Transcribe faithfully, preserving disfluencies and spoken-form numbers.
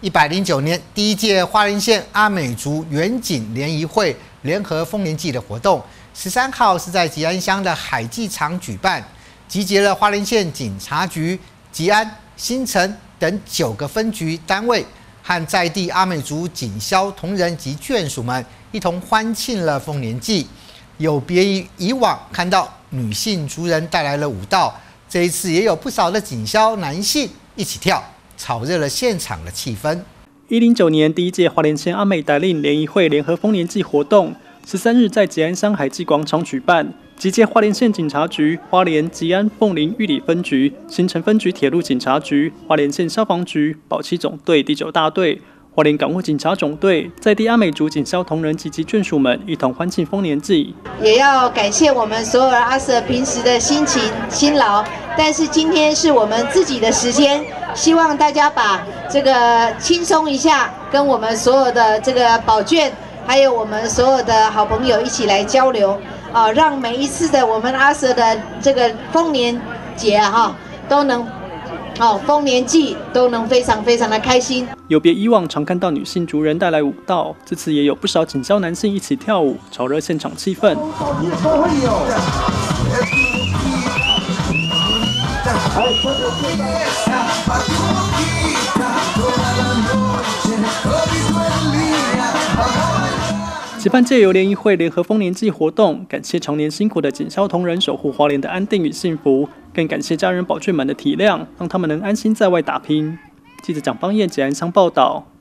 一百零九年第一届花莲县阿美族远景联谊会联合丰年祭的活动，十三号是在吉安乡的海祭场举办，集结了花莲县警察局、吉安、新城等九个分局单位，和在地阿美族警消同仁及眷属们一同欢庆了丰年祭。有别于以往看到女性族人带来了舞蹈，这一次也有不少的警消男性一起跳，炒热了现场的气氛。 一零九年第一届花莲县阿美达令联谊会联合丰年祭活动，十三日在吉安乡海祭广场举办，集结花莲县警察局、花莲、吉安、凤林、玉里分局、新城分局铁路警察局、花莲县消防局、保七总队第九大队、花莲港务警察总队，在地阿美族警消同仁及其眷属们一同欢庆丰年祭。 也要感谢我们所有的阿 Sir 平时的辛勤辛劳，但是今天是我们自己的时间，希望大家把这个轻松一下，跟我们所有的这个保眷，还有我们所有的好朋友一起来交流啊，让每一次的我们阿 Sir 的这个丰年节啊哈都能。好，丰年祭都能非常非常的开心。 有别以往常看到女性族人带来舞蹈，这次也有不少警消男性一起跳舞，炒热现场气氛。期盼借由联谊会联合丰年祭活动，感谢常年辛苦的警消同仁守护花莲的安定与幸福，更感谢家人保眷们的体谅，让他们能安心在外打拼。记者蒋邦彦吉安乡报道。